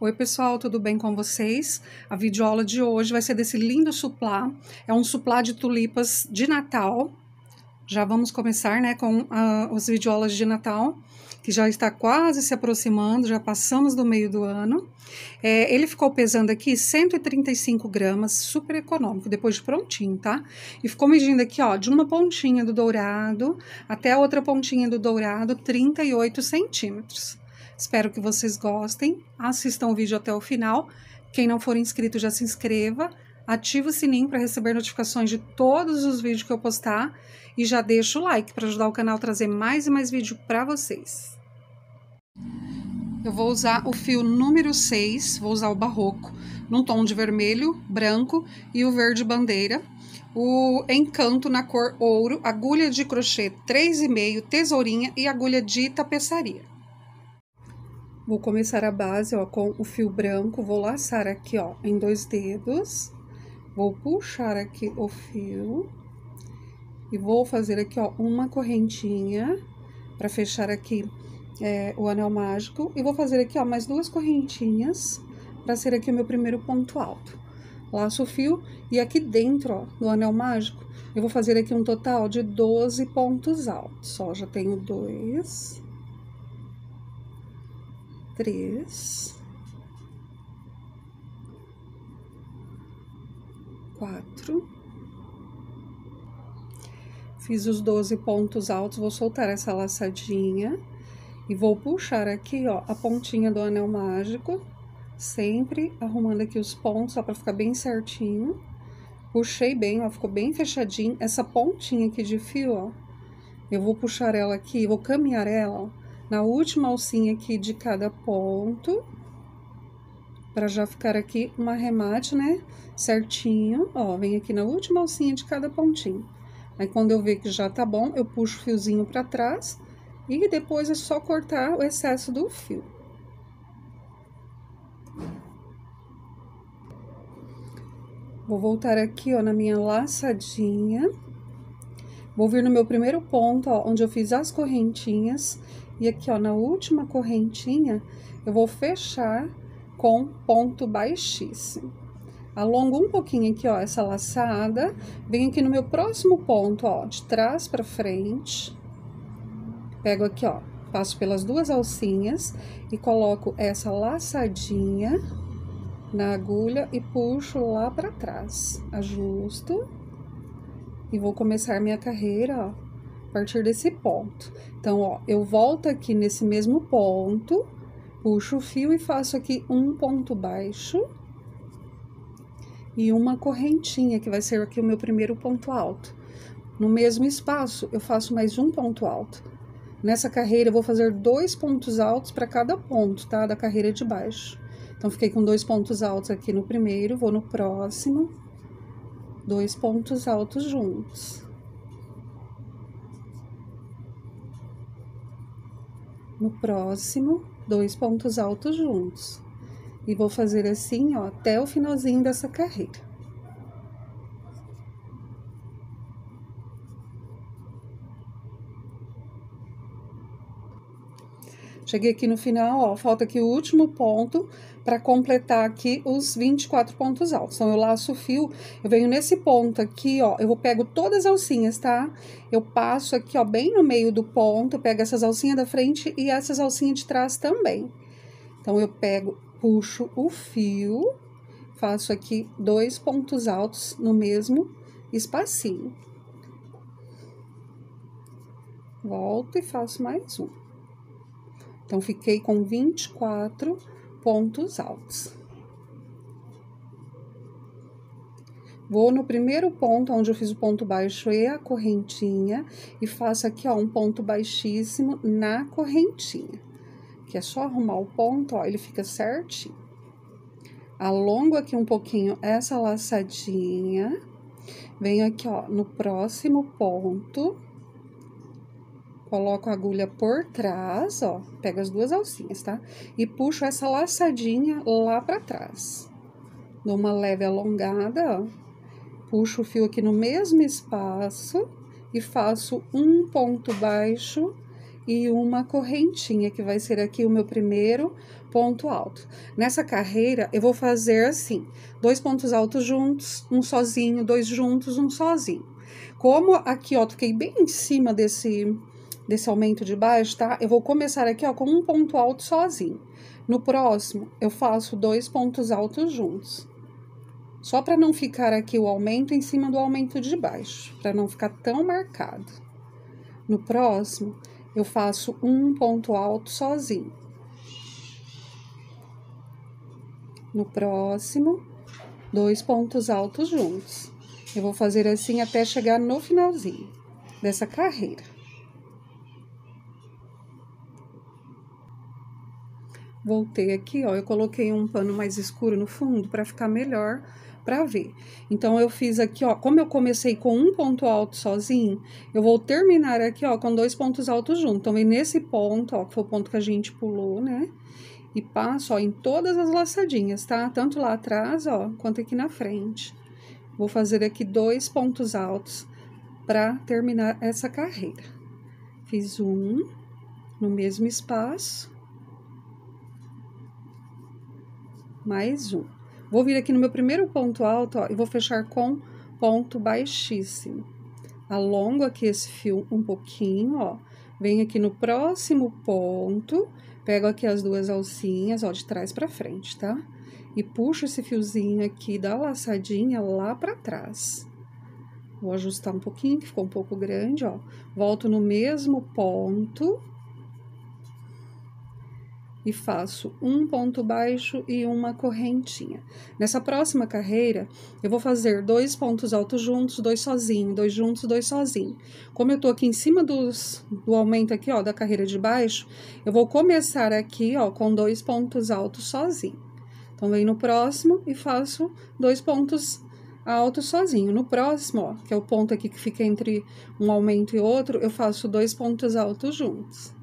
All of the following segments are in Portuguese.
Oi pessoal, tudo bem com vocês? A videoaula de hoje vai ser desse lindo suplá, é um suplá de tulipas de Natal. Já vamos começar, né, com as videoaulas de Natal, que já está quase se aproximando, já passamos do meio do ano. Ele ficou pesando aqui 135 gramas, super econômico, depois de prontinho, tá? E ficou medindo aqui, ó, de uma pontinha do dourado até a outra pontinha do dourado, 38 centímetros. Espero que vocês gostem, assistam o vídeo até o final. Quem não for inscrito, já se inscreva, ativa o sininho para receber notificações de todos os vídeos que eu postar e já deixa o like para ajudar o canal a trazer mais e mais vídeo para vocês. Eu vou usar o fio número 6, vou usar o barroco, num tom de vermelho, branco e o verde bandeira. O encanto na cor ouro, agulha de crochê 3,5, tesourinha e agulha de tapeçaria. Vou começar a base, ó, com o fio branco, vou laçar aqui, ó, em 2 dedos. Vou puxar aqui o fio e vou fazer aqui, ó, uma correntinha para fechar aqui o anel mágico. E vou fazer aqui, ó, mais 2 correntinhas para ser aqui o meu primeiro ponto alto. Laço o fio e aqui dentro, ó, do anel mágico, eu vou fazer aqui um total de 12 pontos altos. Ó, já tenho 2, 3, 4, fiz os 12 pontos altos, vou soltar essa laçadinha e vou puxar aqui, ó, a pontinha do anel mágico, sempre arrumando aqui os pontos, ó, pra ficar bem certinho. Puxei bem, ó, ficou bem fechadinho. Essa pontinha aqui de fio, ó, eu vou puxar ela aqui, vou caminhar ela, ó, na última alcinha aqui de cada ponto, para já ficar aqui um arremate, né, certinho, ó, vem aqui na última alcinha de cada pontinho. Aí, quando eu ver que já tá bom, eu puxo o fiozinho para trás e depois é só cortar o excesso do fio. Vou voltar aqui, ó, na minha laçadinha. Vou vir no meu primeiro ponto, ó, onde eu fiz as correntinhas. E aqui, ó, na última correntinha, eu vou fechar com ponto baixíssimo. Alongo um pouquinho aqui, ó, essa laçada. Venho aqui no meu próximo ponto, ó, de trás pra frente. Pego aqui, ó, passo pelas 2 alcinhas e coloco essa laçadinha na agulha e puxo lá pra trás. Ajusto. E vou começar minha carreira, ó, a partir desse ponto. Então, ó, eu volto aqui nesse mesmo ponto, puxo o fio e faço aqui um ponto baixo e uma correntinha, que vai ser aqui o meu primeiro ponto alto. No mesmo espaço, eu faço mais um ponto alto. Nessa carreira, eu vou fazer 2 pontos altos para cada ponto, tá? Da carreira de baixo. Então, fiquei com 2 pontos altos aqui no primeiro, vou no próximo, 2 pontos altos juntos. No próximo, 2 pontos altos juntos. E vou fazer assim, ó, até o finalzinho dessa carreira. Cheguei aqui no final, ó, falta aqui o último ponto para completar aqui os 24 pontos altos. Então, eu laço o fio, eu venho nesse ponto aqui, ó, eu pego todas as alcinhas, tá? Eu passo aqui, ó, bem no meio do ponto, eu pego essas alcinhas da frente e essas alcinhas de trás também. Então, eu pego, puxo o fio, faço aqui 2 pontos altos no mesmo espacinho. Volto e faço mais um. Então, fiquei com 24 pontos altos. Vou no primeiro ponto, onde eu fiz o ponto baixo e a correntinha, e faço aqui, ó, um ponto baixíssimo na correntinha. Que é só arrumar o ponto, ó, ele fica certinho. Alongo aqui um pouquinho essa laçadinha. Venho aqui, ó, no próximo ponto. Coloco a agulha por trás, ó, pego as 2 alcinhas, tá? E puxo essa laçadinha lá pra trás. Dou uma leve alongada, ó. Puxo o fio aqui no mesmo espaço e faço um ponto baixo e uma correntinha, que vai ser aqui o meu primeiro ponto alto. Nessa carreira, eu vou fazer assim, 2 pontos altos juntos, um sozinho, 2 juntos, um sozinho. Como aqui, ó, toquei bem em cima desse aumento de baixo, tá? Eu vou começar aqui, ó, com um ponto alto sozinho. No próximo, eu faço 2 pontos altos juntos. Só para não ficar aqui o aumento em cima do aumento de baixo, para não ficar tão marcado. No próximo, eu faço um ponto alto sozinho. No próximo, 2 pontos altos juntos. Eu vou fazer assim até chegar no finalzinho dessa carreira. Voltei aqui, ó, eu coloquei um pano mais escuro no fundo para ficar melhor para ver. Então, eu fiz aqui, ó, como eu comecei com um ponto alto sozinho, eu vou terminar aqui, ó, com 2 pontos altos juntos. Então, vem nesse ponto, ó, que foi o ponto que a gente pulou, né? E passo, ó, em todas as laçadinhas, tá? Tanto lá atrás, ó, quanto aqui na frente. Vou fazer aqui 2 pontos altos para terminar essa carreira. Fiz um no mesmo espaço. Mais um. Vou vir aqui no meu primeiro ponto alto, ó, e vou fechar com ponto baixíssimo. Alongo aqui esse fio um pouquinho, ó. Venho aqui no próximo ponto, pego aqui as 2 alcinhas, ó, de trás pra frente, tá? E puxo esse fiozinho aqui da laçadinha lá pra trás. Vou ajustar um pouquinho, que ficou um pouco grande, ó. Volto no mesmo ponto. E faço um ponto baixo e uma correntinha. Nessa próxima carreira, eu vou fazer 2 pontos altos juntos, 2 sozinho, 2 juntos, 2 sozinho. Como eu tô aqui em cima do aumento aqui, ó, da carreira de baixo, eu vou começar aqui, ó, com 2 pontos altos sozinho. Então, venho no próximo e faço 2 pontos altos sozinho. No próximo, ó, que é o ponto aqui que fica entre um aumento e outro, eu faço 2 pontos altos juntos.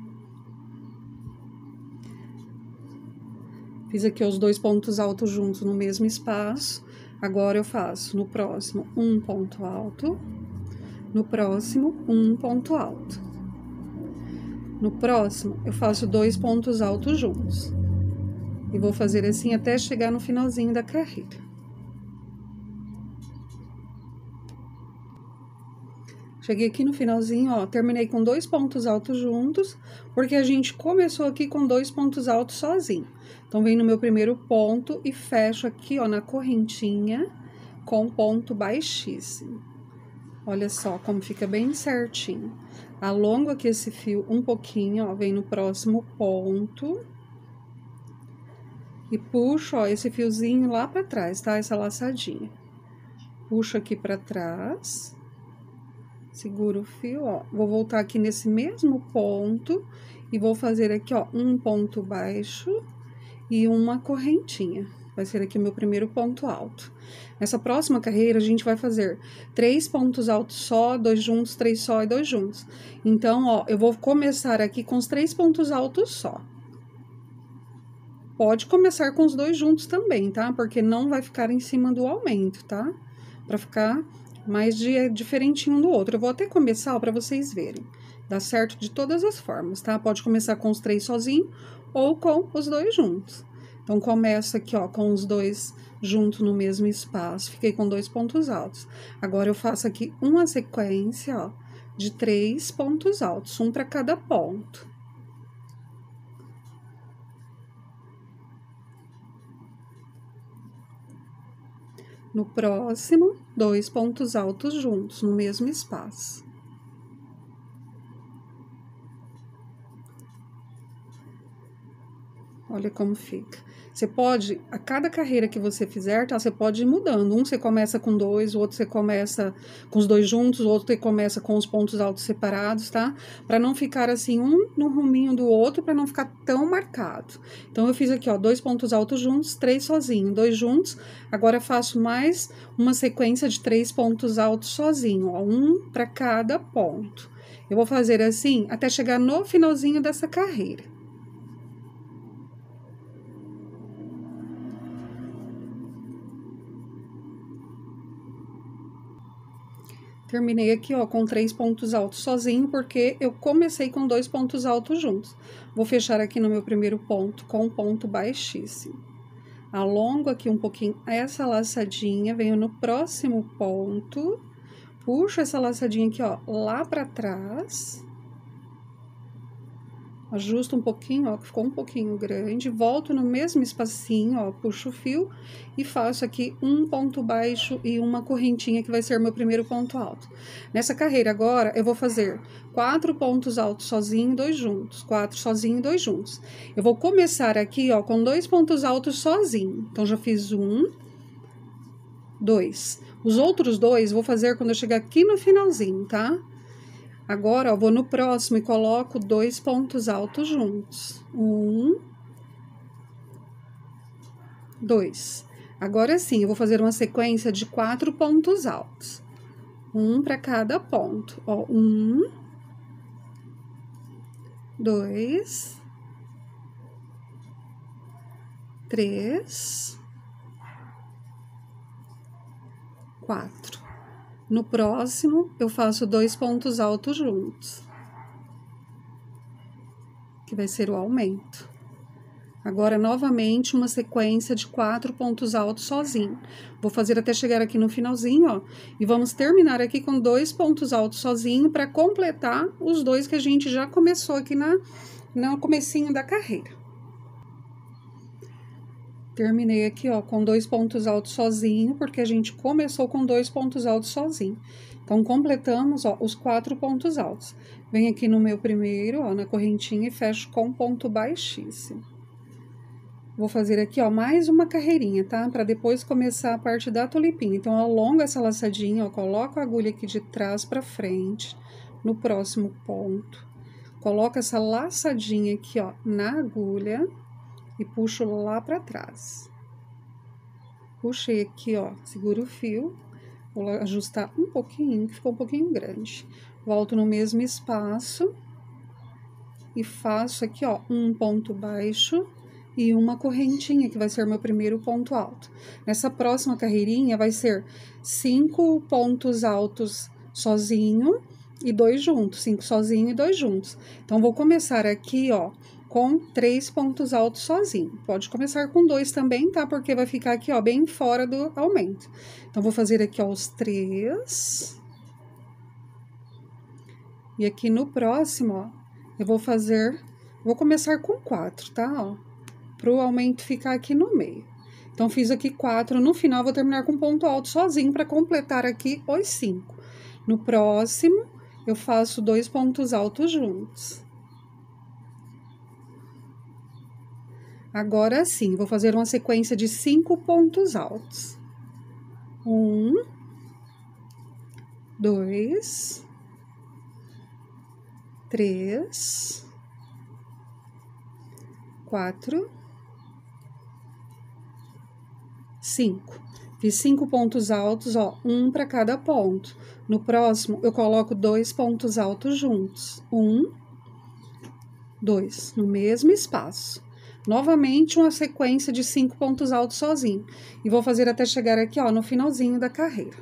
Fiz aqui os 2 pontos altos juntos no mesmo espaço. Agora, eu faço no próximo um ponto alto. No próximo, um ponto alto. No próximo, eu faço 2 pontos altos juntos. E vou fazer assim até chegar no finalzinho da carreira. Cheguei aqui no finalzinho, ó, terminei com 2 pontos altos juntos, porque a gente começou aqui com 2 pontos altos sozinho. Então, venho no meu primeiro ponto e fecho aqui, ó, na correntinha com ponto baixíssimo. Olha só como fica bem certinho. Alongo aqui esse fio um pouquinho, ó, venho no próximo ponto. E puxo, ó, esse fiozinho lá pra trás, tá? Essa laçadinha. Puxo aqui pra trás. Seguro o fio, ó. Vou voltar aqui nesse mesmo ponto e vou fazer aqui, ó, um ponto baixo e uma correntinha. Vai ser aqui o meu primeiro ponto alto. Nessa próxima carreira, a gente vai fazer 3 pontos altos só, 2 juntos, 3 só e 2 juntos. Então, ó, eu vou começar aqui com os 3 pontos altos só. Pode começar com os 2 juntos também, tá? Porque não vai ficar em cima do aumento, tá? Pra ficar mais diferentinho um do outro. Eu vou até começar, ó, pra vocês verem. Dá certo de todas as formas, tá? Pode começar com os 3 sozinho ou com os 2 juntos. Então, começo aqui, ó, com os 2 juntos no mesmo espaço. Fiquei com 2 pontos altos. Agora, eu faço aqui uma sequência, ó, de 3 pontos altos, um para cada ponto. No próximo, 2 pontos altos juntos, no mesmo espaço. Olha como fica. Você pode, a cada carreira que você fizer, tá? Você pode ir mudando. Um você começa com 2, o outro você começa com os 2 juntos, o outro você começa com os pontos altos separados, tá? Pra não ficar assim, um no ruminho do outro, pra não ficar tão marcado. Então, eu fiz aqui, ó, 2 pontos altos juntos, 3 sozinho, 2 juntos. Agora, faço mais uma sequência de 3 pontos altos sozinho, ó, um pra cada ponto. Eu vou fazer assim até chegar no finalzinho dessa carreira. Terminei aqui, ó, com 3 pontos altos sozinho, porque eu comecei com 2 pontos altos juntos. Vou fechar aqui no meu primeiro ponto com um ponto baixíssimo. Alongo aqui um pouquinho essa laçadinha, venho no próximo ponto, puxo essa laçadinha aqui, ó, lá pra trás. Ajusto um pouquinho, ó, que ficou um pouquinho grande, volto no mesmo espacinho, ó, puxo o fio e faço aqui um ponto baixo e uma correntinha que vai ser meu primeiro ponto alto. Nessa carreira agora, eu vou fazer 4 pontos altos sozinho, 2 juntos, 4 sozinho, 2 juntos. Eu vou começar aqui, ó, com 2 pontos altos sozinho. Então, já fiz 1, 2. Os outros 2 vou fazer quando eu chegar aqui no finalzinho, tá? Agora, ó, vou no próximo e coloco 2 pontos altos juntos. 1, 2. Agora sim, eu vou fazer uma sequência de 4 pontos altos. Um para cada ponto. Ó, 1, 2, 3, 4. No próximo, eu faço 2 pontos altos juntos, que vai ser o aumento. Agora, novamente, uma sequência de 4 pontos altos sozinho. Vou fazer até chegar aqui no finalzinho, ó, e vamos terminar aqui com 2 pontos altos sozinho para completar os 2 que a gente já começou aqui no comecinho da carreira. Terminei aqui, ó, com 2 pontos altos sozinho, porque a gente começou com 2 pontos altos sozinho. Então, completamos, ó, os 4 pontos altos. Venho aqui no meu primeiro, ó, na correntinha e fecho com ponto baixíssimo. Vou fazer aqui, ó, mais uma carreirinha, tá? Pra depois começar a parte da tulipinha. Então, eu alongo essa laçadinha, ó, coloco a agulha aqui de trás pra frente, no próximo ponto. Coloco essa laçadinha aqui, ó, na agulha e puxo lá pra trás. Puxei aqui, ó, seguro o fio. Vou ajustar um pouquinho, que ficou um pouquinho grande. Volto no mesmo espaço e faço aqui, ó, um ponto baixo e uma correntinha, que vai ser meu primeiro ponto alto. Nessa próxima carreirinha vai ser 5 pontos altos sozinho e 2 juntos, 5 sozinho e 2 juntos. Então, vou começar aqui, ó, com 3 pontos altos sozinho. Pode começar com 2 também, tá? Porque vai ficar aqui, ó, bem fora do aumento. Então, vou fazer aqui, ó, os 3. E aqui no próximo, ó, eu vou começar com 4, tá? Ó, pro aumento ficar aqui no meio. Então, fiz aqui 4. No final, vou terminar com ponto alto sozinho para completar aqui os 5. No próximo, eu faço 2 pontos altos juntos. Agora sim, vou fazer uma sequência de 5 pontos altos. 1, 2, 3, 4, 5. Fiz 5 pontos altos, ó, um para cada ponto. No próximo, eu coloco 2 pontos altos juntos. 1, 2, no mesmo espaço. Novamente, uma sequência de 5 pontos altos sozinho. E vou fazer até chegar aqui, ó, no finalzinho da carreira.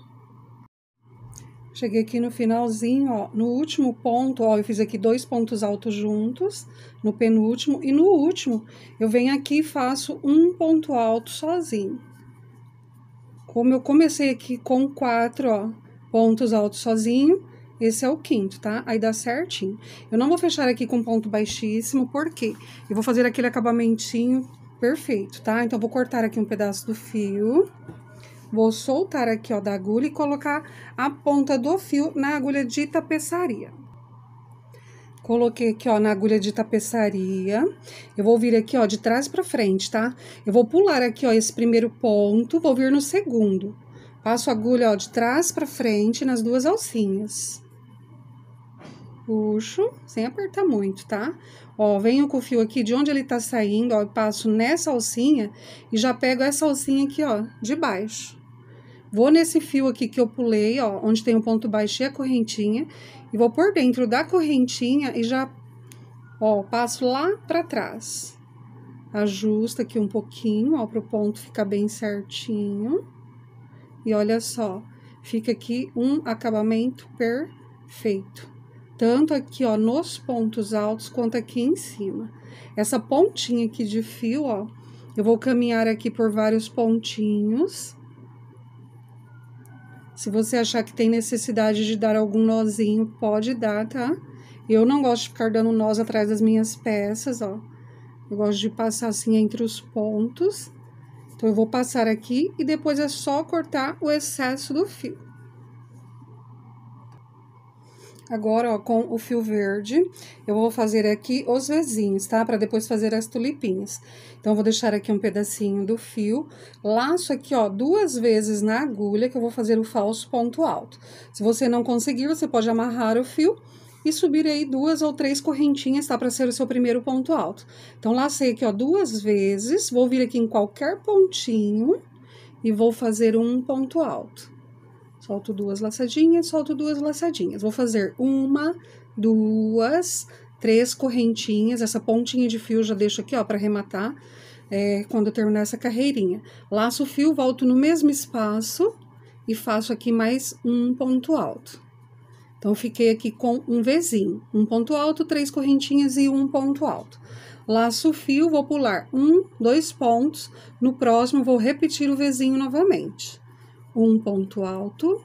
Cheguei aqui no finalzinho, ó, no último ponto, ó, eu fiz aqui 2 pontos altos juntos, no penúltimo, e no último, eu venho aqui e faço um ponto alto sozinho. Como eu comecei aqui com 4, ó, pontos altos sozinho, esse é o quinto, tá? Aí dá certinho. Eu não vou fechar aqui com ponto baixíssimo, porque eu vou fazer aquele acabamentinho perfeito, tá? Então, vou cortar aqui um pedaço do fio, vou soltar aqui, ó, da agulha e colocar a ponta do fio na agulha de tapeçaria. Coloquei aqui, ó, na agulha de tapeçaria. Eu vou vir aqui, ó, de trás pra frente, tá? Eu vou pular aqui, ó, esse primeiro ponto, vou vir no segundo. Passo a agulha, ó, de trás pra frente nas 2 alcinhas. Puxo, sem apertar muito, tá? Ó, venho com o fio aqui de onde ele tá saindo, ó, passo nessa alcinha e já pego essa alcinha aqui, ó, de baixo. Vou nesse fio aqui que eu pulei, ó, onde tem o ponto baixo e a correntinha, e vou por dentro da correntinha e já, ó, passo lá pra trás. Ajusta aqui um pouquinho, ó, pro ponto ficar bem certinho. E olha só, fica aqui um acabamento perfeito. Tanto aqui, ó, nos pontos altos, quanto aqui em cima. Essa pontinha aqui de fio, ó, eu vou caminhar aqui por vários pontinhos. Se você achar que tem necessidade de dar algum nozinho, pode dar, tá? Eu não gosto de ficar dando nós atrás das minhas peças, ó. Eu gosto de passar assim entre os pontos. Então, eu vou passar aqui e depois é só cortar o excesso do fio. Agora, ó, com o fio verde, eu vou fazer aqui os vezinhos, tá? Para depois fazer as tulipinhas. Então, eu vou deixar aqui um pedacinho do fio, laço aqui, ó, 2 vezes na agulha, que eu vou fazer o falso ponto alto. Se você não conseguir, você pode amarrar o fio e subir aí 2 ou 3 correntinhas, tá? Para ser o seu primeiro ponto alto. Então, lacei aqui, ó, 2 vezes, vou vir aqui em qualquer pontinho e vou fazer um ponto alto. Solto 2 laçadinhas, solto 2 laçadinhas. Vou fazer 1, 2, 3 correntinhas. Essa pontinha de fio já deixo aqui, ó, para arrematar quando eu terminar essa carreirinha. Laço o fio, volto no mesmo espaço e faço aqui mais um ponto alto. Então, fiquei aqui com um Vzinho. Um ponto alto, 3 correntinhas e um ponto alto. Laço o fio, vou pular 1, 2 pontos. No próximo, vou repetir o Vzinho novamente. Um ponto alto,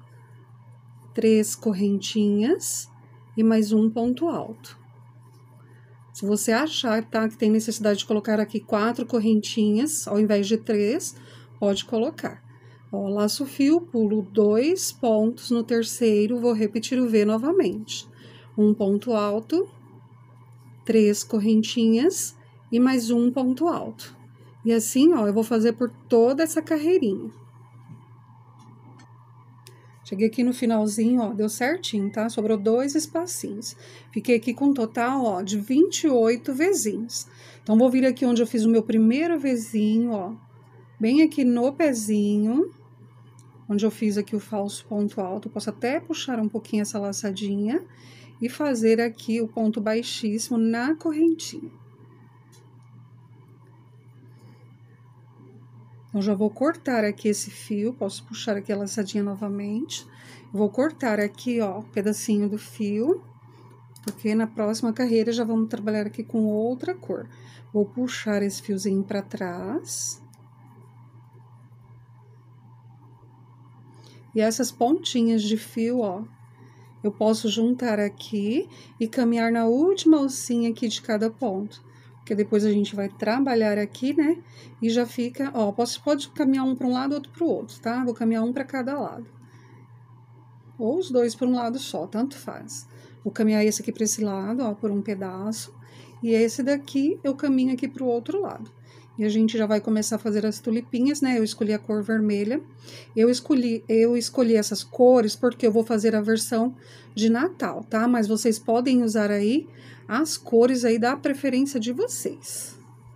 3 correntinhas e mais um ponto alto. Se você achar, tá, que tem necessidade de colocar aqui 4 correntinhas, ao invés de 3, pode colocar. Ó, laço o fio, pulo 2 pontos, no terceiro, vou repetir o V novamente. Um ponto alto, 3 correntinhas e mais um ponto alto. E assim, ó, eu vou fazer por toda essa carreirinha. Cheguei aqui no finalzinho, ó, deu certinho, tá? Sobrou 2 espacinhos. Fiquei aqui com um total, ó, de 28 Vzinhos. Então, vou vir aqui onde eu fiz o meu primeiro Vzinho, ó, bem aqui no pezinho, onde eu fiz aqui o falso ponto alto. Eu posso até puxar um pouquinho essa laçadinha e fazer aqui o ponto baixíssimo na correntinha. Então, já vou cortar aqui esse fio, posso puxar aqui a laçadinha novamente. Vou cortar aqui, ó, um pedacinho do fio, porque na próxima carreira já vamos trabalhar aqui com outra cor. Vou puxar esse fiozinho pra trás. E essas pontinhas de fio, ó, eu posso juntar aqui e caminhar na última alcinha aqui de cada ponto. Porque depois a gente vai trabalhar aqui, né? E já fica, ó, pode caminhar um para um lado, outro para o outro, tá? Vou caminhar um para cada lado. Ou os dois por um lado só, tanto faz. Vou caminhar esse aqui para esse lado, ó, por um pedaço. E esse daqui eu caminho aqui para o outro lado. E a gente já vai começar a fazer as tulipinhas, né? Eu escolhi a cor vermelha. Eu escolhi essas cores porque eu vou fazer a versão de Natal, tá? Mas vocês podem usar aí as cores aí da preferência de vocês.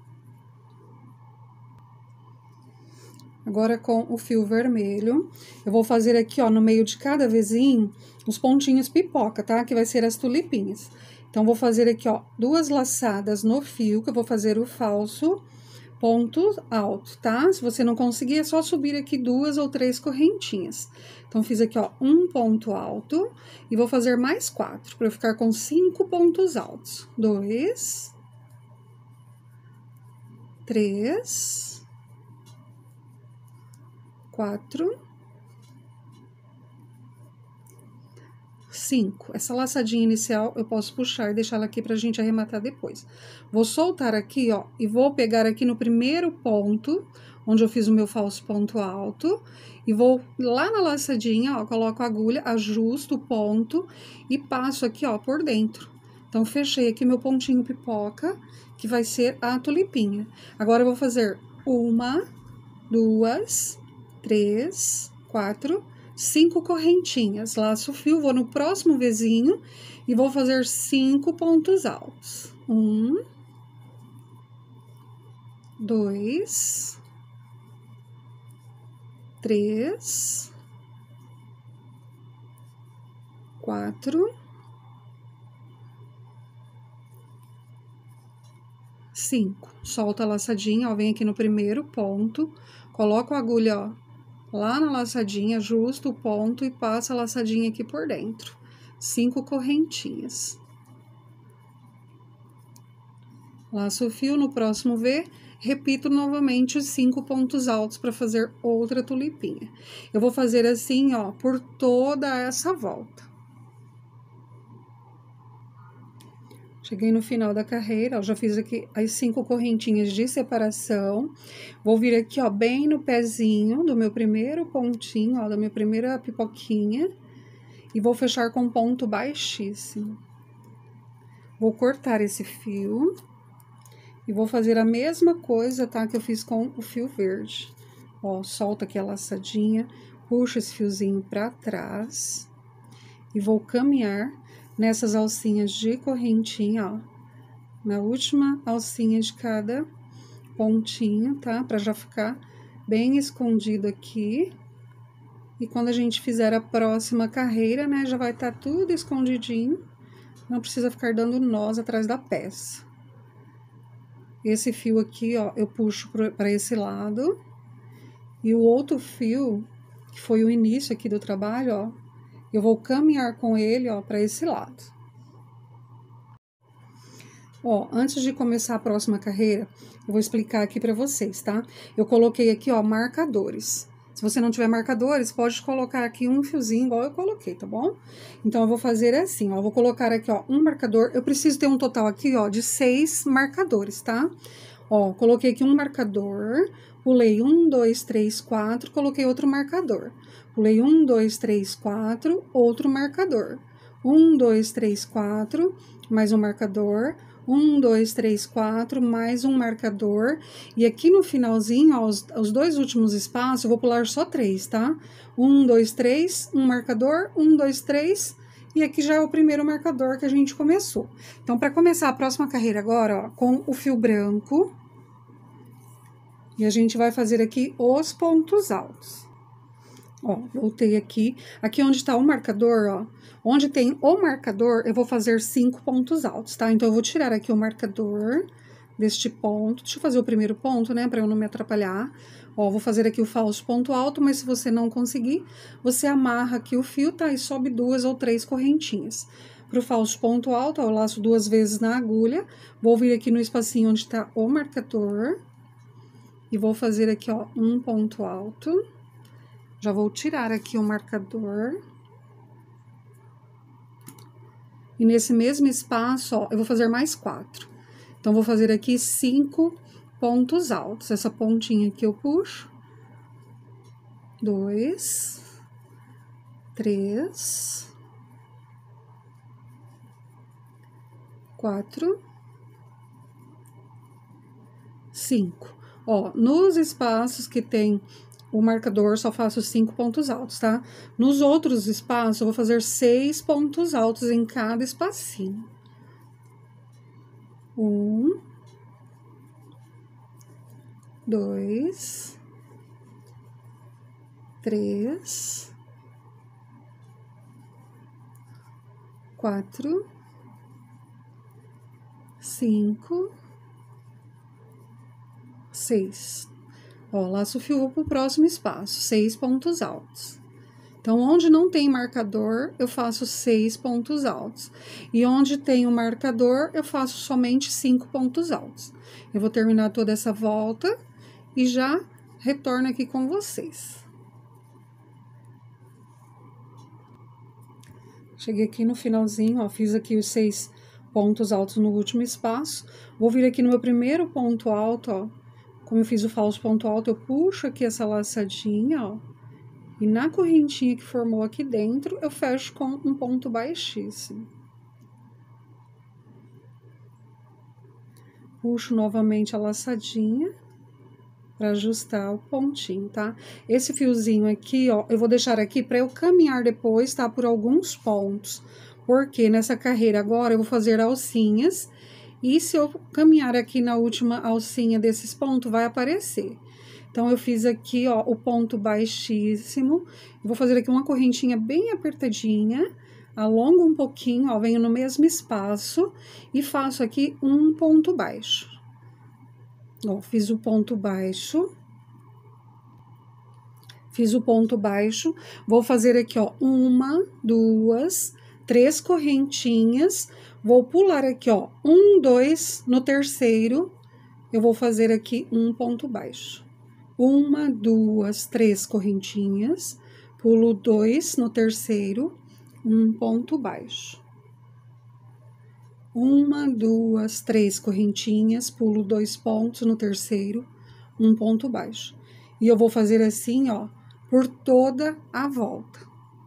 Agora, com o fio vermelho, eu vou fazer aqui, ó, no meio de cada Vzinho, os pontinhos pipoca, tá? Que vai ser as tulipinhas. Então, vou fazer aqui, ó, 2 laçadas no fio, que eu vou fazer o falso ponto alto, tá? Se você não conseguir, é só subir aqui 2 ou 3 correntinhas. Então, fiz aqui, ó, um ponto alto e vou fazer mais 4, para eu ficar com 5 pontos altos. 2, 3, 4, 5. Essa laçadinha inicial eu posso puxar e deixar ela aqui pra gente arrematar depois. Vou soltar aqui, ó, e vou pegar aqui no primeiro ponto, onde eu fiz o meu falso ponto alto, e vou lá na laçadinha, ó, coloco a agulha, ajusto o ponto e passo aqui, ó, por dentro. Então, fechei aqui meu pontinho pipoca, que vai ser a tulipinha. Agora, eu vou fazer 1, 2, 3, 4, 5 correntinhas. Laço o fio, vou no próximo Vzinho e vou fazer 5 pontos altos. 1, 2, 3, 4, 5. Solta a laçadinha, ó, vem aqui no primeiro ponto, coloco a agulha, ó, lá na laçadinha, justo o ponto e passo a laçadinha aqui por dentro. 5 correntinhas. Laço o fio no próximo V, repito novamente os 5 pontos altos para fazer outra tulipinha. Eu vou fazer assim, ó, por toda essa volta. Cheguei no final da carreira, ó, já fiz aqui as 5 correntinhas de separação. Vou vir aqui, ó, bem no pezinho do meu primeiro pontinho, ó, da minha primeira pipoquinha. E vou fechar com ponto baixíssimo. Vou cortar esse fio. E vou fazer a mesma coisa, tá? Que eu fiz com o fio verde. Ó, solta aqui a laçadinha, puxa esse fiozinho pra trás. E vou caminhar nessas alcinhas de correntinha, ó. Na última alcinha de cada pontinho, tá? Pra já ficar bem escondido aqui. E quando a gente fizer a próxima carreira, né? Já vai estar tudo escondidinho. Não precisa ficar dando nós atrás da peça. Esse fio aqui, ó, eu puxo para esse lado. E o outro fio, que foi o início aqui do trabalho, ó, eu vou caminhar com ele, ó, para esse lado. Ó, antes de começar a próxima carreira, eu vou explicar aqui para vocês, tá? Eu coloquei aqui, ó, marcadores. Se você não tiver marcadores, pode colocar aqui um fiozinho igual eu coloquei, tá bom? Então, eu vou fazer assim, ó, eu vou colocar aqui, ó, um marcador. Eu preciso ter um total aqui, ó, de 6 marcadores, tá? Ó, coloquei aqui um marcador, pulei 1, 2, 3, 4, coloquei outro marcador. Pulei 1, 2, 3, 4, outro marcador. 1, 2, 3, 4, mais um marcador. 1, 2, 3, 4, mais um marcador. E aqui no finalzinho, ó, os dois últimos espaços, eu vou pular só 3, tá? 1, 2, 3, um marcador, 1, 2, 3, e aqui já é o primeiro marcador que a gente começou. Então, para começar a próxima carreira agora, ó, com o fio branco, e a gente vai fazer aqui os pontos altos. Ó, voltei aqui. Aqui onde tá o marcador, ó, onde tem o marcador, eu vou fazer 5 pontos altos, tá? Então, eu vou tirar aqui o marcador deste ponto. Deixa eu fazer o primeiro ponto, né, pra eu não me atrapalhar. Ó, vou fazer aqui o falso ponto alto, mas se você não conseguir, você amarra aqui o fio, tá? E sobe 2 ou 3 correntinhas. Pro falso ponto alto, ó, eu laço 2 vezes na agulha. Vou vir aqui no espacinho onde tá o marcador. E vou fazer aqui, ó, um ponto alto. Já vou tirar aqui o marcador. E nesse mesmo espaço, ó, eu vou fazer mais 4. Então, vou fazer aqui 5 pontos altos. Essa pontinha aqui eu puxo. 2, 3, 4, 5. Ó, nos espaços que tem o marcador, só faço 5 pontos altos, tá? Nos outros espaços, eu vou fazer 6 pontos altos em cada espacinho. 1, 2, 3, 4, 5, 6. Ó, laço o fio pro próximo espaço, 6 pontos altos. Então, onde não tem marcador, eu faço 6 pontos altos. E onde tem o marcador, eu faço somente 5 pontos altos. Eu vou terminar toda essa volta e já retorno aqui com vocês. Cheguei aqui no finalzinho, ó, fiz aqui os 6 pontos altos no último espaço. Vou vir aqui no meu primeiro ponto alto, ó. Como eu fiz o falso ponto alto, eu puxo aqui essa laçadinha, ó. E na correntinha que formou aqui dentro, eu fecho com um ponto baixíssimo. Puxo novamente a laçadinha para ajustar o pontinho, tá? Esse fiozinho aqui, ó, eu vou deixar aqui para eu caminhar depois, tá? Por alguns pontos. Porque nessa carreira agora eu vou fazer alcinhas. E se eu caminhar aqui na última alcinha desses pontos, vai aparecer. Então, eu fiz aqui, ó, o ponto baixíssimo. Eu vou fazer aqui uma correntinha bem apertadinha. Alongo um pouquinho, ó, venho no mesmo espaço. E faço aqui um ponto baixo. Ó, fiz o ponto baixo. Fiz o ponto baixo, vou fazer aqui, ó, 1, 2, 3 correntinhas, vou pular aqui, ó, 1, 2, no terceiro, eu vou fazer aqui um ponto baixo. 1, 2, 3 correntinhas, pulo 2 no terceiro, um ponto baixo. 1, 2, 3 correntinhas, pulo 2 pontos no terceiro, um ponto baixo. E eu vou fazer assim, ó, por toda a volta.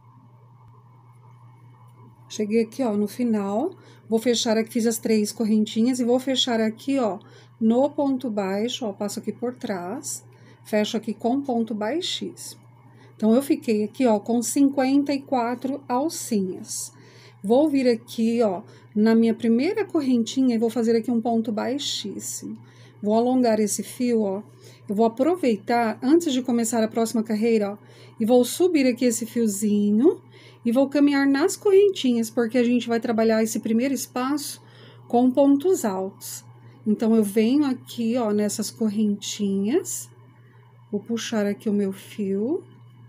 Cheguei aqui, ó, no final, vou fechar aqui, fiz as 3 correntinhas e vou fechar aqui, ó, no ponto baixo, ó, passo aqui por trás, fecho aqui com ponto baixíssimo. Então, eu fiquei aqui, ó, com 54 alcinhas. Vou vir aqui, ó, na minha primeira correntinha e vou fazer aqui um ponto baixíssimo. Vou alongar esse fio, ó. Eu vou aproveitar, antes de começar a próxima carreira, ó, e vou subir aqui esse fiozinho e vou caminhar nas correntinhas, porque a gente vai trabalhar esse primeiro espaço com pontos altos. Então, eu venho aqui, ó, nessas correntinhas, vou puxar aqui o meu fio.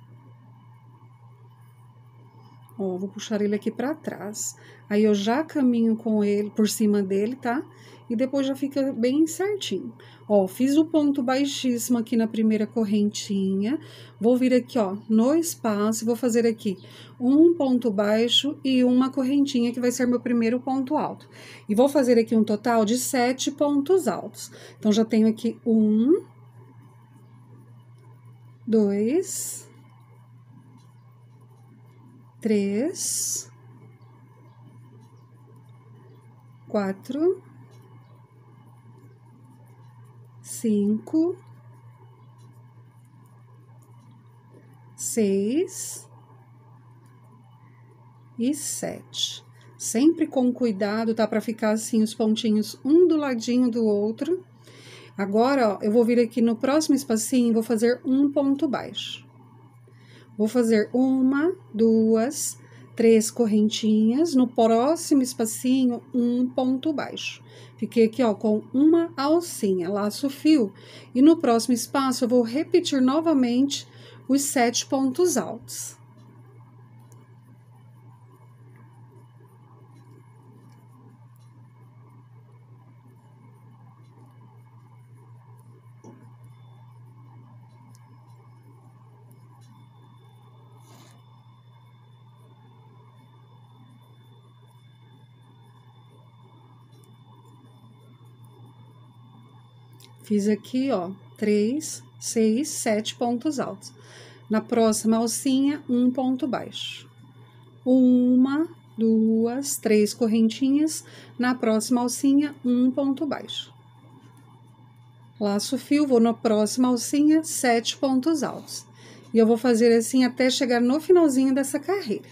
Ó, vou puxar ele aqui pra trás. Aí, eu já caminho com ele, por cima dele, tá? E depois já fica bem certinho. Ó, fiz o ponto baixíssimo aqui na primeira correntinha. Vou vir aqui, ó, no espaço, vou fazer aqui um ponto baixo e uma correntinha, que vai ser meu primeiro ponto alto. E vou fazer aqui um total de 7 pontos altos. Então, já tenho aqui 1, 2... 3, 4, 5, 6 e 7. Sempre com cuidado, tá? Pra ficar assim os pontinhos um do ladinho do outro. Agora, ó, eu vou vir aqui no próximo espacinho e vou fazer um ponto baixo. Vou fazer 1, 2, 3 correntinhas, no próximo espacinho, um ponto baixo. Fiquei aqui, ó, com uma alcinha, laço o fio, e no próximo espaço eu vou repetir novamente os 7 pontos altos. Fiz aqui, ó, 3, 6, 7 pontos altos. Na próxima alcinha, um ponto baixo. 1, 2, 3 correntinhas. Na próxima alcinha, um ponto baixo. Laço o fio, vou na próxima alcinha, 7 pontos altos. E eu vou fazer assim até chegar no finalzinho dessa carreira.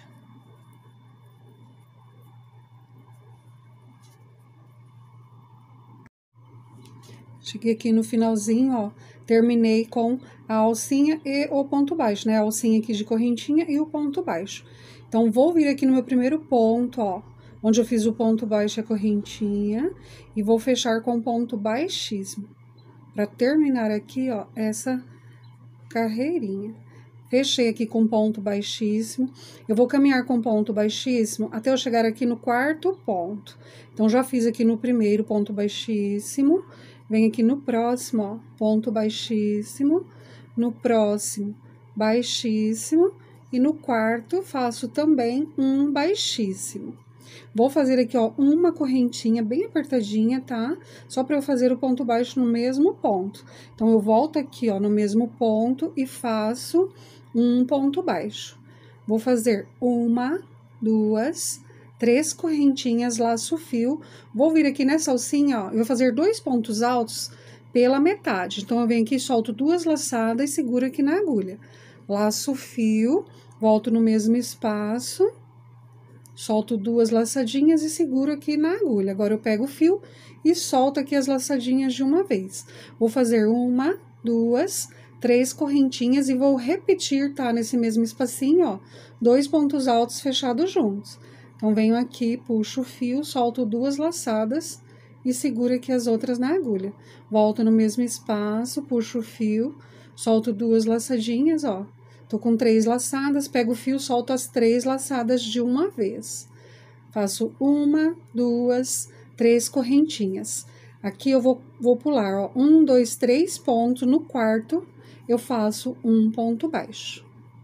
Cheguei aqui no finalzinho, ó, terminei com a alcinha e o ponto baixo, né? A alcinha aqui de correntinha e o ponto baixo. Então, vou vir aqui no meu primeiro ponto, ó, onde eu fiz o ponto baixo e a correntinha, e vou fechar com ponto baixíssimo, para terminar aqui, ó, essa carreirinha. Fechei aqui com ponto baixíssimo. Eu vou caminhar com ponto baixíssimo até eu chegar aqui no quarto ponto. Então, já fiz aqui no primeiro ponto baixíssimo. Venho aqui no próximo, ó, ponto baixíssimo. No próximo, baixíssimo. E no quarto, faço também um baixíssimo. Vou fazer aqui, ó, uma correntinha bem apertadinha, tá? Só para eu fazer o ponto baixo no mesmo ponto. Então, eu volto aqui, ó, no mesmo ponto e faço um ponto baixo. Vou fazer 1, 2, 3 correntinhas, laço o fio. Vou vir aqui nessa alcinha, ó, eu vou fazer 2 pontos altos pela metade. Então, eu venho aqui, solto 2 laçadas e seguro aqui na agulha. Laço o fio, volto no mesmo espaço, solto 2 laçadinhas e seguro aqui na agulha. Agora, eu pego o fio e solto aqui as laçadinhas de uma vez. Vou fazer 1, 2, 3 correntinhas e vou repetir, tá? Nesse mesmo espacinho, ó, 2 pontos altos fechados juntos. Então, venho aqui, puxo o fio, solto 2 laçadas e seguro aqui as outras na agulha. Volto no mesmo espaço, puxo o fio, solto 2 laçadinhas, ó, Tô com 3 laçadas, pego o fio, solto as 3 laçadas de uma vez. Faço 1, 2, 3 correntinhas. Aqui eu vou pular, ó, 1, 2, 3 pontos. No quarto, eu faço um ponto baixo.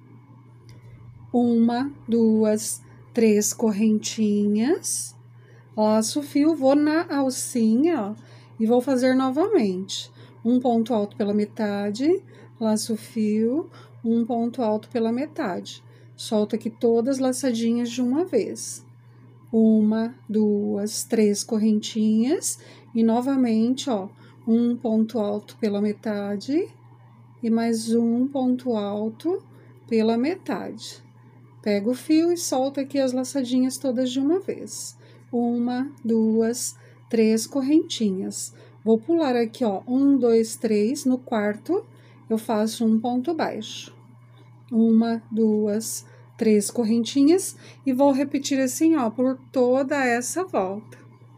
1, 2, 3 correntinhas. Laço o fio, vou na alcinha, ó, e vou fazer novamente. Um ponto alto pela metade, laço o fio, um ponto alto pela metade. Solto aqui todas laçadinhas de uma vez. 1, 2, 3 correntinhas e novamente, ó, um ponto alto pela metade e mais um ponto alto pela metade. Pego o fio e solto aqui as laçadinhas todas de uma vez. 1, 2, 3 correntinhas. Vou pular aqui, ó, 1, 2, 3, no quarto eu faço um ponto baixo. 1, 2, 3 correntinhas e vou repetir assim, ó, por toda essa volta.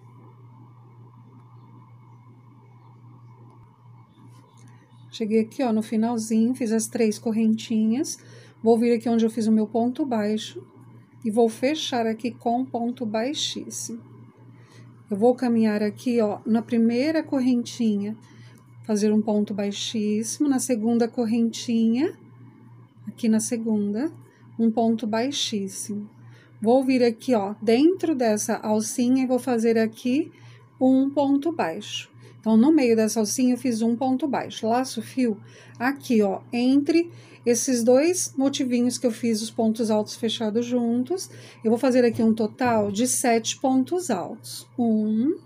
Cheguei aqui, ó, no finalzinho, fiz as 3 correntinhas, vou vir aqui onde eu fiz o meu ponto baixo e vou fechar aqui com ponto baixíssimo. Eu vou caminhar aqui, ó, na primeira correntinha, fazer um ponto baixíssimo, na segunda correntinha, aqui na segunda, um ponto baixíssimo. Vou vir aqui, ó, dentro dessa alcinha e vou fazer aqui um ponto baixo. Então, no meio dessa alcinha eu fiz um ponto baixo. Laço o fio aqui, ó, entre esses 2 motivinhos que eu fiz os pontos altos fechados juntos. Eu vou fazer aqui um total de 7 pontos altos. 1,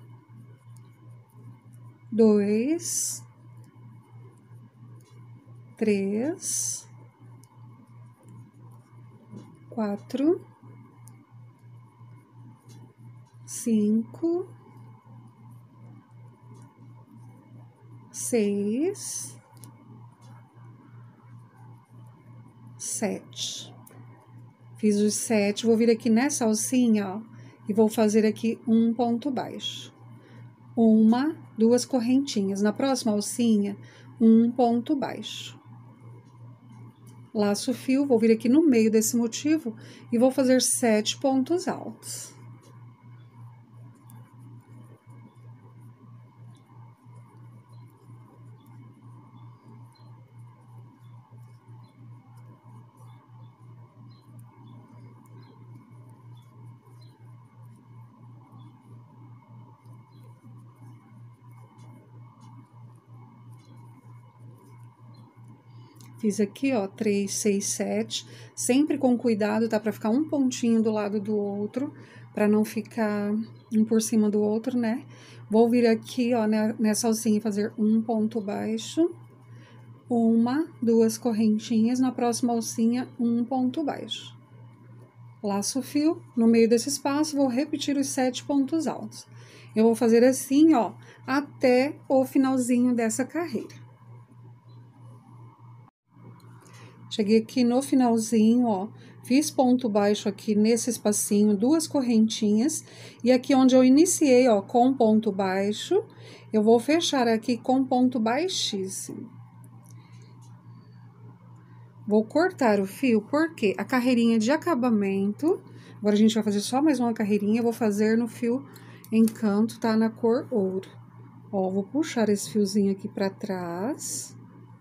2, 3, 4, 5, 6, 7. Fiz os 7, vou vir aqui nessa alcinha, ó, e vou fazer aqui um ponto baixo. 1, 2 correntinhas. Na próxima alcinha, um ponto baixo. Laço o fio, vou vir aqui no meio desse motivo e vou fazer 7 pontos altos. Fiz aqui, ó, 3, 6, 7, sempre com cuidado, tá? Pra ficar um pontinho do lado do outro, pra não ficar um por cima do outro, né? Vou vir aqui, ó, nessa alcinha e fazer um ponto baixo, 1, 2 correntinhas, na próxima alcinha, um ponto baixo. Laço o fio, no meio desse espaço, vou repetir os 7 pontos altos. Eu vou fazer assim, ó, até o finalzinho dessa carreira. Cheguei aqui no finalzinho, ó, fiz ponto baixo aqui nesse espacinho, 2 correntinhas, e aqui onde eu iniciei, ó, com ponto baixo, eu vou fechar aqui com ponto baixíssimo. Vou cortar o fio, porque a carreirinha de acabamento, agora a gente vai fazer só mais uma carreirinha, eu vou fazer no fio Encanto, tá? Na cor ouro. Ó, vou puxar esse fiozinho aqui pra trás.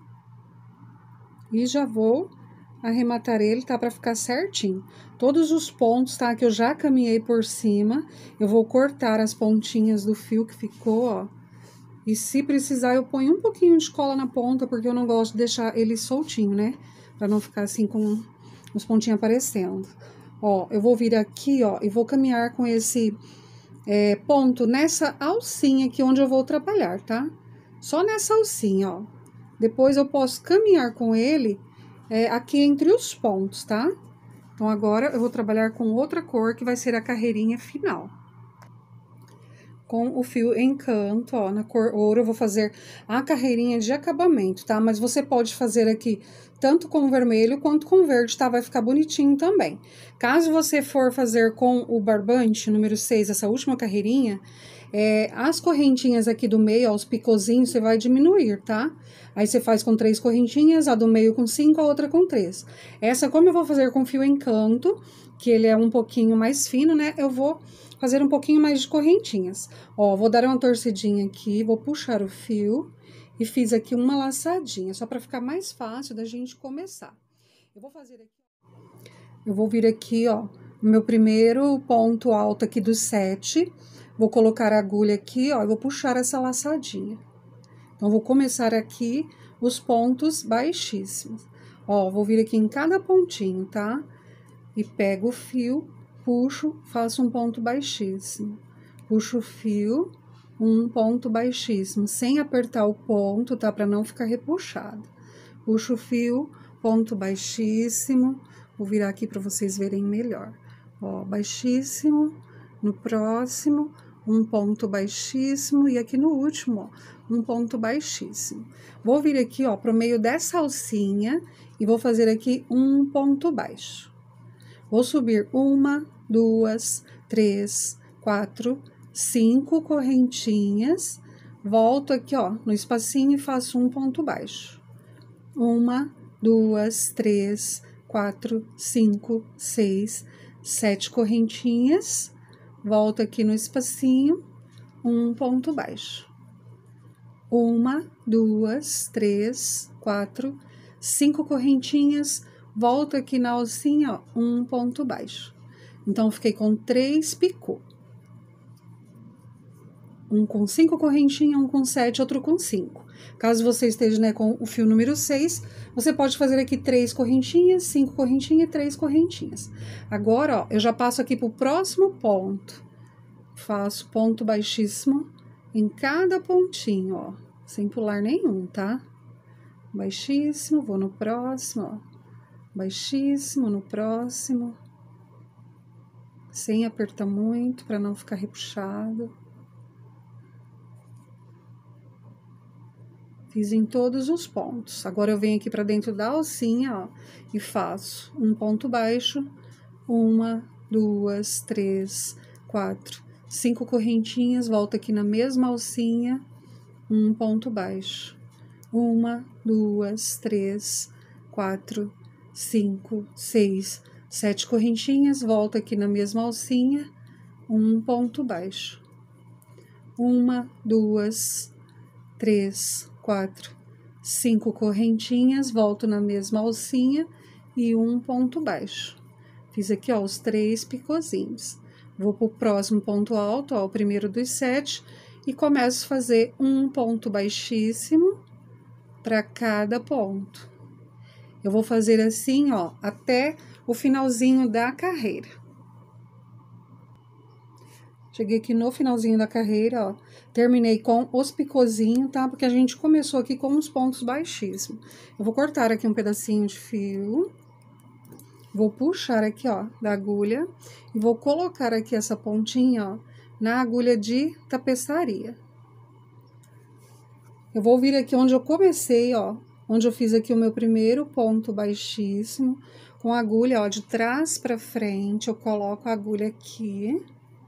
E já vou arrematar ele, tá? Pra ficar certinho. Todos os pontos, tá? Que eu já caminhei por cima, eu vou cortar as pontinhas do fio que ficou, ó. E se precisar, eu ponho um pouquinho de cola na ponta, porque eu não gosto de deixar ele soltinho, né? Pra não ficar assim com os pontinhos aparecendo. Ó, eu vou vir aqui, ó, e vou caminhar com esse ponto nessa alcinha aqui onde eu vou trabalhar, tá? Só nessa alcinha, ó. Depois eu posso caminhar com ele aqui entre os pontos, tá? Então, agora eu vou trabalhar com outra cor, que vai ser a carreirinha final. Com o fio Encanto, ó, na cor ouro, eu vou fazer a carreirinha de acabamento, tá? Mas você pode fazer aqui tanto com vermelho quanto com verde, tá? Vai ficar bonitinho também. Caso você for fazer com o barbante número 6, essa última carreirinha, As correntinhas aqui do meio, ó, os picozinhos, você vai diminuir, tá? Aí você faz com 3 correntinhas, a do meio com 5, a outra com 3. Essa, como eu vou fazer com fio encanto, que ele é um pouquinho mais fino, né? Eu vou fazer um pouquinho mais de correntinhas. Ó, vou dar uma torcidinha aqui, vou puxar o fio e fiz aqui uma laçadinha, só pra ficar mais fácil da gente começar. Eu vou vir aqui, ó, no meu primeiro ponto alto aqui do 7, vou colocar a agulha aqui, ó, e vou puxar essa laçadinha. Então, vou começar aqui os pontos baixíssimos. Ó, vou vir aqui em cada pontinho, tá? E pego o fio, puxo, faço um ponto baixíssimo. Puxo o fio, um ponto baixíssimo, sem apertar o ponto, tá? Pra não ficar repuxado. Puxo o fio, ponto baixíssimo. Vou virar aqui pra vocês verem melhor. Ó, baixíssimo, no próximo, um ponto baixíssimo, e aqui no último, ó, um ponto baixíssimo. Vou vir aqui, ó, pro meio dessa alcinha e vou fazer aqui um ponto baixo. Vou subir 1, 2, 3, 4, 5 correntinhas, volto aqui, ó, no espacinho e faço um ponto baixo. 1, 2, 3, 4, 5, 6, 7 correntinhas, volto aqui no espacinho, um ponto baixo. 1, 2, 3, 4, 5 correntinhas, volto aqui na alcinha, ó, um ponto baixo. Então, fiquei com 3 picô. Um com 5 correntinhas, um com 7, outro com 5. Caso você esteja, né, com o fio número 6, você pode fazer aqui 3 correntinhas, 5 correntinhas e 3 correntinhas. Agora, ó, eu já passo aqui pro próximo ponto. Faço ponto baixíssimo em cada pontinho, ó, sem pular nenhum, tá? Baixíssimo, vou no próximo, ó. Baixíssimo, no próximo. Sem apertar muito, para não ficar repuxado. Fiz em todos os pontos. Agora, eu venho aqui para dentro da alcinha, ó, e faço um ponto baixo. 1, 2, 3, 4, 5 correntinhas, volto aqui na mesma alcinha, um ponto baixo. 1, 2, 3, 4, 5, 6, 7 correntinhas, volto aqui na mesma alcinha, um ponto baixo. 1, 2, 3, 4, 5 correntinhas, volto na mesma alcinha e um ponto baixo. Fiz aqui, ó, os 3 picozinhos. Vou pro próximo ponto alto, ó, o primeiro dos 7, e começo a fazer um ponto baixíssimo para cada ponto. Eu vou fazer assim, ó, até o finalzinho da carreira. Cheguei aqui no finalzinho da carreira, ó, terminei com os picozinhos, tá? Porque a gente começou aqui com os pontos baixíssimos. Eu vou cortar aqui um pedacinho de fio. Vou puxar aqui, ó, da agulha e vou colocar aqui essa pontinha, ó, na agulha de tapeçaria. Eu vou vir aqui onde eu comecei, ó, onde eu fiz aqui o meu primeiro ponto baixíssimo, com a agulha, ó, de trás pra frente, eu coloco a agulha aqui.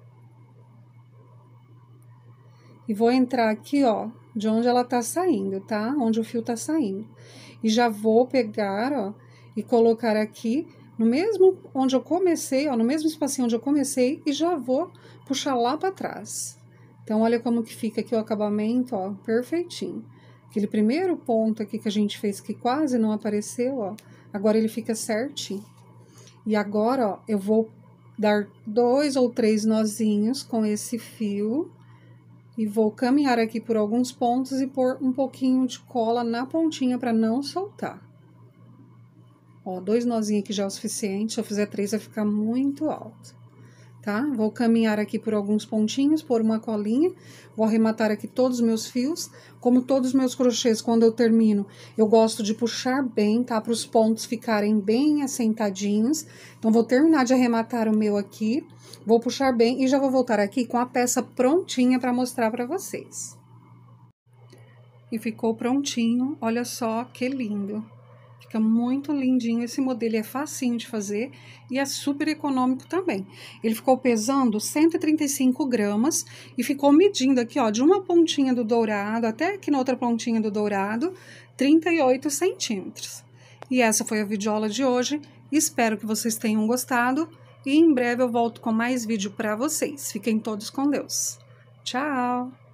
E vou entrar aqui, ó, de onde ela tá saindo, tá? Onde o fio tá saindo. E já vou pegar, ó, e colocar aqui no mesmo onde eu comecei, ó, no mesmo espacinho onde eu comecei, e já vou puxar lá pra trás. Então, olha como que fica aqui o acabamento, ó, perfeitinho. Aquele primeiro ponto aqui que a gente fez que quase não apareceu, ó, agora ele fica certinho. E agora, ó, eu vou dar 2 ou 3 nozinhos com esse fio e vou caminhar aqui por alguns pontos e pôr um pouquinho de cola na pontinha para não soltar. Ó, 2 nozinhos aqui já é o suficiente, se eu fizer 3 vai ficar muito alto, tá? Vou caminhar aqui por alguns pontinhos, pôr uma colinha, vou arrematar aqui todos os meus fios. Como todos os meus crochês, quando eu termino, eu gosto de puxar bem, tá? Para os pontos ficarem bem assentadinhos. Então, vou terminar de arrematar o meu aqui, vou puxar bem e já vou voltar aqui com a peça prontinha para mostrar para vocês. E ficou prontinho, olha só que lindo. Fica muito lindinho esse modelo, é facinho de fazer e é super econômico também. Ele ficou pesando 135 gramas e ficou medindo aqui, ó, de uma pontinha do dourado até aqui na outra pontinha do dourado, 38 centímetros. E essa foi a videoaula de hoje. Espero que vocês tenham gostado e em breve eu volto com mais vídeo para vocês. Fiquem todos com Deus. Tchau!